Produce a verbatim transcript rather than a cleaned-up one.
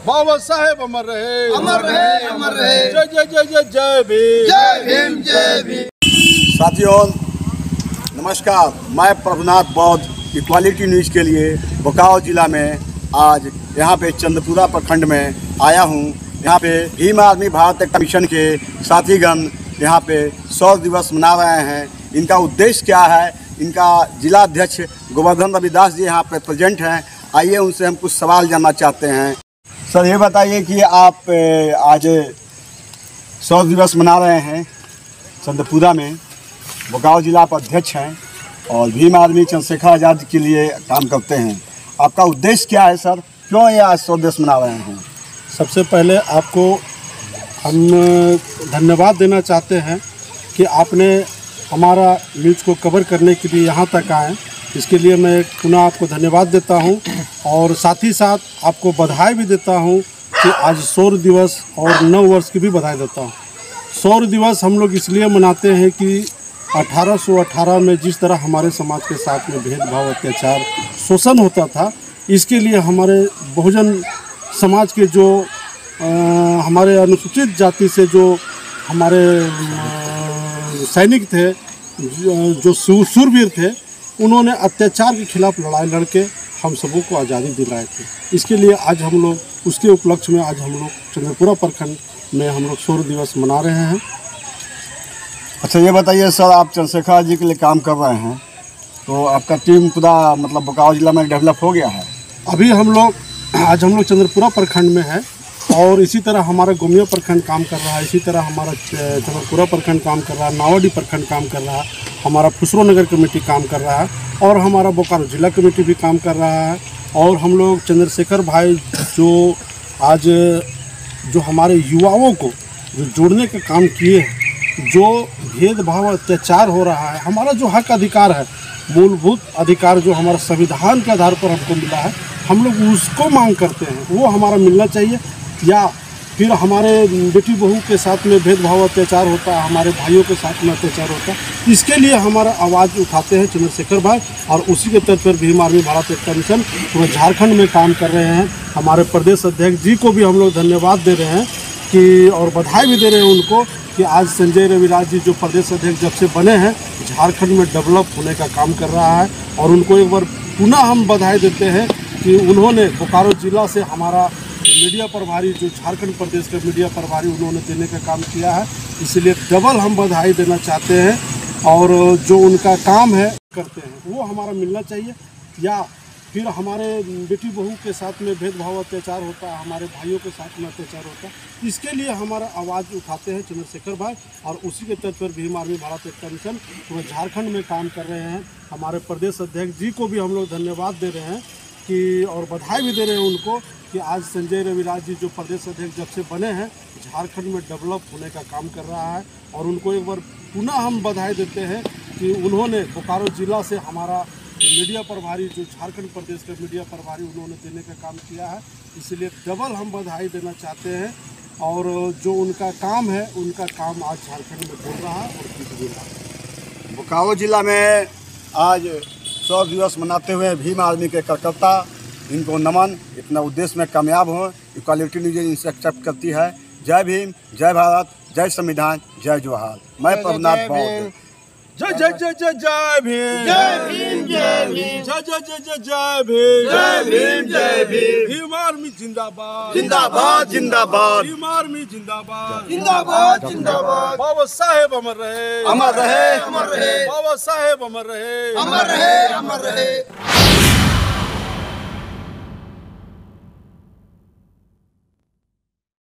बाबा साहेब अमर रहे, अमर रहे, अमर रहे। जय जय जय जय जय भीम, जय भीम, जय भीम। साथियों नमस्कार, मैं प्रभुनाथ बौद्ध इक्वालिटी न्यूज़ के लिए बोकारो जिला में आज यहाँ पे चंदपुरा प्रखंड में आया हूँ। यहाँ पे भीम आर्मी भारत एकता मिशन के साथीगण यहाँ पे सौ दिवस मना रहे हैं। इनका उद्देश्य क्या है, इनका जिला अध्यक्ष गोवर्धन रविदास जी यहाँ पे प्रेजेंट हैं। आइए उनसे हम कुछ सवाल जानना चाहते हैं। सर ये बताइए कि आप आज सौ दिवस मना रहे हैं चंदपुरा में, बोकारो जिला आप अध्यक्ष हैं और भीम आर्मी चंद्रशेखर आज़ाद के लिए काम करते हैं। आपका उद्देश्य क्या है सर, क्यों ये आज सौ दिवस मना रहे हैं? सबसे पहले आपको हम धन्यवाद देना चाहते हैं कि आपने हमारा न्यूज़ को कवर करने के लिए यहाँ तक आए। इसके लिए मैं पुनः आपको धन्यवाद देता हूँ और साथ ही साथ आपको बधाई भी देता हूँ कि आज सौर दिवस और नव वर्ष की भी बधाई देता हूँ। सौर दिवस हम लोग इसलिए मनाते हैं कि अठारह सौ अठारह में जिस तरह हमारे समाज के साथ में भेदभाव, अत्याचार, शोषण होता था, इसके लिए हमारे बहुजन समाज के जो आ, हमारे अनुसूचित जाति से जो हमारे आ, सैनिक थे, जो, जो शूरवीर थे, उन्होंने अत्याचार के खिलाफ लड़ाई लड़के हम सबों को आज़ादी दिलाए थे। इसके लिए आज हम लोग उसके उपलक्ष्य में आज हम लोग चंद्रपुरा प्रखंड में हम लोग सौर दिवस मना रहे हैं। अच्छा ये बताइए सर, आप चंद्रशेखर जी के लिए काम कर रहे हैं, तो आपका टीम पूरा मतलब बोकारो जिला में डेवलप हो गया है? अभी हम लोग आज हम लोग चंद्रपुरा प्रखंड में हैं और इसी तरह हमारा गोमिया प्रखंड काम कर रहा है, इसी तरह हमारा चंद्रपुरा प्रखंड काम कर रहा है, नावाडी प्रखंड काम कर रहा है, हमारा फुसरो नगर कमेटी काम कर रहा है और हमारा बोकारो जिला कमेटी भी काम कर रहा है। और हम लोग चंद्रशेखर भाई जो आज जो हमारे युवाओं को जो जोड़ने का काम किए हैं, जो भेदभाव अत्याचार हो रहा है, हमारा जो हक अधिकार है, मूलभूत अधिकार जो हमारा संविधान के आधार पर हमको मिला है, हम लोग उसको मांग करते हैं, वो हमारा मिलना चाहिए। या फिर हमारे बेटी बहू के साथ में भेदभाव अत्याचार होता है, हमारे भाइयों के साथ में अत्याचार होता है, इसके लिए हमारा आवाज़ उठाते हैं चंद्रशेखर भाई और उसी के तर्ज पर भीम आर्मी भारत एकता मिशन पूरे झारखंड में काम कर रहे हैं। हमारे प्रदेश अध्यक्ष जी को भी हम लोग धन्यवाद दे रहे हैं कि और बधाई भी दे रहे हैं उनको कि आज संजय रविराज जी जो प्रदेश अध्यक्ष जब से बने हैं, झारखंड में डेवलप होने का काम कर रहा है और उनको एक बार पुनः हम बधाई देते हैं कि उन्होंने बोकारो जिला से हमारा मीडिया प्रभारी जो झारखंड प्रदेश का मीडिया प्रभारी उन्होंने देने का काम किया है, इसलिए डबल हम बधाई देना चाहते हैं। और जो उनका काम है करते हैं वो हमारा मिलना चाहिए। या फिर हमारे बेटी बहू के साथ में भेदभाव अत्याचार होता है, हमारे भाइयों के साथ में अत्याचार होता है, इसके लिए हमारा आवाज़ उठाते हैं चंद्रशेखर भाई और उसी के तर्ज पर भीम आर्मी भारत एकता मिशन पूरे झारखंड में काम कर रहे हैं। हमारे प्रदेश अध्यक्ष जी को भी हम लोग धन्यवाद दे रहे हैं कि और बधाई भी दे रहे हैं उनको कि आज संजय रविराज जी जो प्रदेश अध्यक्ष जब से बने हैं, झारखंड में डेवलप होने का काम कर रहा है और उनको एक बार पुनः हम बधाई देते हैं कि उन्होंने बोकारो जिला से हमारा मीडिया प्रभारी जो झारखंड प्रदेश का मीडिया प्रभारी उन्होंने देने का काम किया है, इसलिए डबल हम बधाई देना चाहते हैं। और जो उनका काम है, उनका काम आज झारखंड में बोल रहा है और दिख भी रहा है। बोकारो जिला में आज सौ दिवस मनाते हुए भीम आर्मी के कार्यकर्ता, इनको नमन, इतना उद्देश्य में कामयाब हो, इक्वालिटी न्यूज़ इनसे एक्सेप्ट करती है। जय भीम, जय भारत, जय संविधान, जय जोहार। मैं प्रभुनाथ बौद्ध। जय जय जय जय जय भीम, जय भीम, जय भीम। जय जय जय जय जय भीम, जय भीम, जय भीम। भीम आर्मी जिंदाबाद, जिंदाबाद जिंदाबाद, भीम आर्मी जिंदाबाद, जिंदाबाद, जिंदाबाद। बाबा साहेब अमर रहे, अमर रहे, अमर रहे। बाबा साहेब अमर रहे, अमर रहे, अमर रहे।